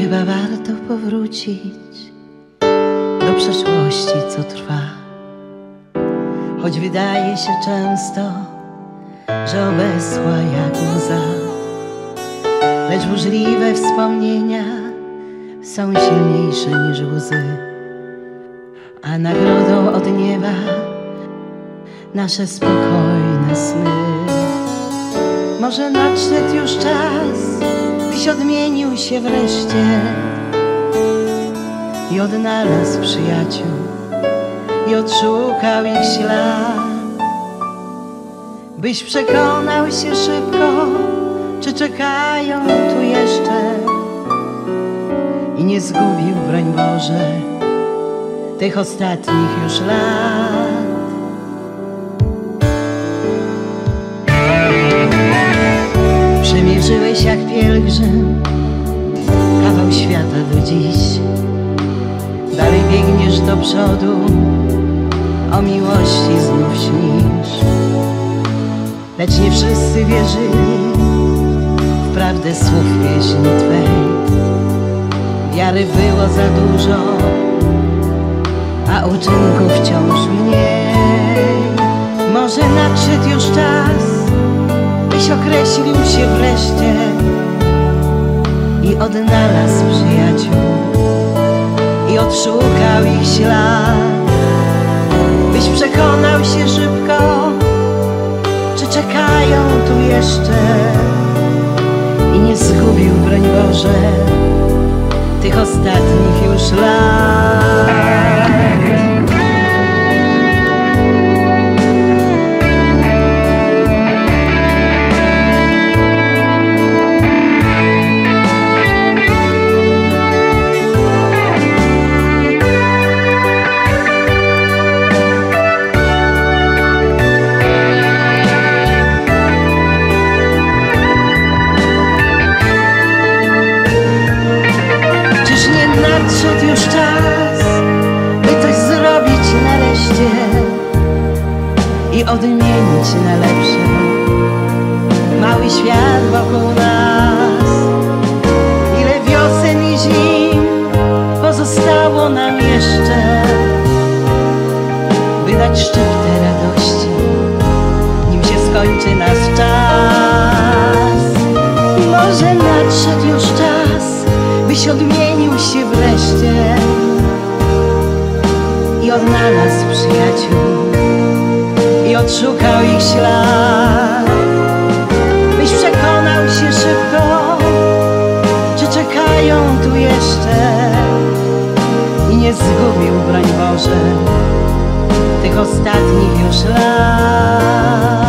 chyba warto powrócić do przeszłości, co trwa. Choć wydaje się często, że obeschła jak łza, lecz burzliwe wspomnienia są silniejsze niż łzy, a nagrodą od nieba nasze spokojne sny. Może nadszedł już czas, byś odmienił się wreszcie i odnalazł przyjaciół i odszukał ich ślad, byś przekonał się szybko, czy czekają tu jeszcze i nie zgubił, broń Boże, tych ostatnich już lat. Przemierzyłeś jak pielgrzym kawał świata do dziś, dalej biegniesz do przodu, o miłości znów śnisz. Lecz nie wszyscy wierzyli w prawdę słów pieśni Twej. Wiary było za dużo, a uczynków wciąż mniej. Może nadszedł już czas, byś określił się wreszcie i odnalazł przyjaciół i odszukał ich ślad, byś przekonał się szybko, czy czekają tu jeszcze i nie zgubił, broń Boże, tych ostatnich już lat. Nadszedł już czas, by coś zrobić nareszcie i odmienić na lepsze mały świat wokół nas. Ile wiosen i zim pozostało nam jeszcze, by dać szczyptę radości, nim się skończy nasz czas. Może nadszedł już czas, byś odmienił się wreszcie i odnalazł przyjaciół i odszukał ich ślad, byś przekonał się szybko, czy czekają tu jeszcze i nie zgubił, broń Boże, tych ostatnich już lat.